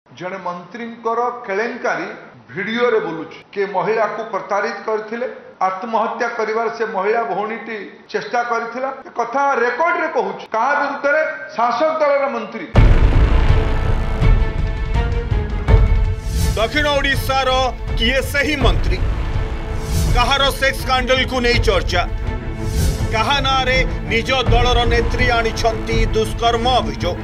जने मंत्री केलेंकारी वीडियो रे बोलुछि के महिला को प्रतारित करथिले आत्महत्या करिवार से महिला भौणीटी चेष्टा करथिला कथा रेकॉर्ड रे कहूछि का विरुद्ध रे शासक दलर मंत्री दक्षिण ओडिशा रो किए सही मंत्री कहार सेक्स स्कैंडल को नहीं चर्चा कहा नारे निज दलर नेत्री आनी दुष्कर्म अभियोग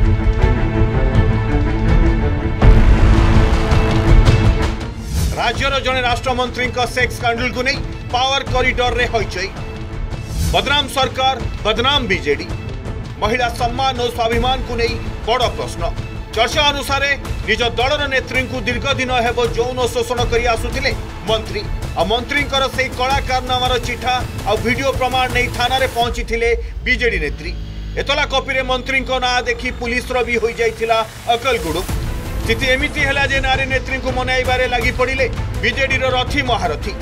राज्यर जने राष्ट्रमंत्री सेक्स स्कैंडल को नहीं पावर कॉरिडोर रे होइछई बदनाम सरकार बदनाम बीजेडी महिला सम्मान और स्वाभिमान को नहीं बड़ प्रश्न चर्चा अनुसार निज दलर नेत्री को दीर्घ दिन हेब यौन शोषण कर आसुथिले मंत्री आ मंत्री से कलाकारनामार चिठा आ वीडियो प्रमाण नहीं थाना रे पहुंची थिले बीजेडी नेत्री एतला कॉपी रे मंत्री ना देखी पुलिस रो भी होई जाइथिला अकलगुडु स्थिति एमिति हैला जे नारी नेत्री को मनाइबारे लागि पड़िले बीजेडी रो रथी महारथी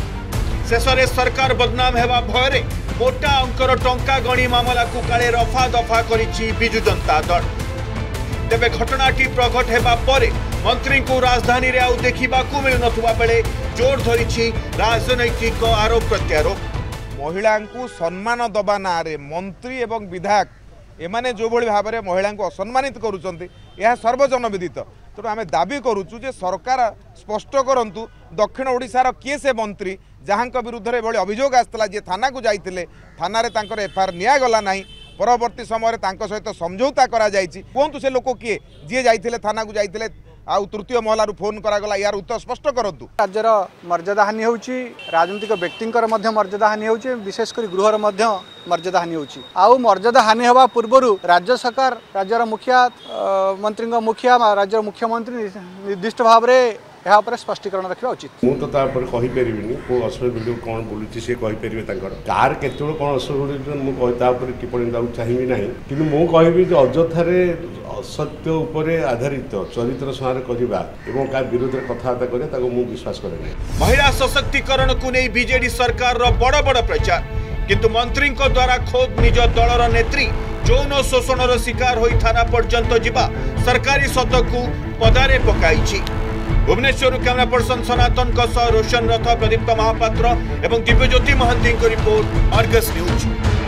शेषरे सरकार बदनाम हेबा भयरे मोटा अंकर टंका गणी मामला को काले रफा दफा करिछि बिजु जनता दल तेबे घटनाटी प्रकट हेबा परे मंत्री को राजधानी रे आउ देखिबा को मिल नथुवा बेले जोर धरिछि राजनैतिक आरोप प्रत्यारोप महिला को सम्मान दबा ना रे मंत्री एवं विधायक एमाने जो भली भाव में महिला को असम्मानित करुचंती यह सर्वजन विदित तेणु आम दाबी करुचु जे सरकार स्पष्ट करंतु दक्षिण ओडिशार किए से मंत्री जहां विरुद्ध में एभली अभियोग आसला जे थाना को जाइतिले थाना रे तांकर एफआईआर नियागला नाही परवर्ती समय सहित समझौता करा जायछि कोंतु से लोक किए जी जाइतिले थाना को जाइतिले आउ तृतीय महलारू फोन करागला यार उत्तर स्पष्ट करंतु राज्यर मर्यादा हानि होउछि राजनीतिक व्यक्तिंकर मध्य मर्यादा हानि होउछि विशेष कर गृहर मध्य मर्यादा हानि होउछि आउ मर्यादा हानि होबा पूर्वरु राज्य सरकार राज्यर मुखिया मंत्री मुखिया राज्यर मुख्यमंत्री निर्दिष्ट भाव रे यहाँ पर स्पष्टीकरण रखा उचित मुझे कही पारिनी को असली वीडियो कौन बोलूँ सी कहीपर कार केतल कौन असली मुझे टिप्पणी देना चाहिए ना कि मुझे कहबी अଯଥାରେ असत्य उपर आधारित चरित्र संहार करने विरोध में कथबार्ता करें विश्वास करें महिला सशक्तिकरण को नहीं बीजेडी सरकार बड़ बड़ प्रचार किंतु मंत्री द्वारा खोद निज दलर नेत्री यौन शोषण शिकार हो थाना पर्यंत जीवा सरकारी सत को पदारे पकाई भुवनेश्वर कैमरा पर्सन सनातन रोशन रथ प्रदीप्त महापात्र एवं Divyajyoti Mahanty report Argus news.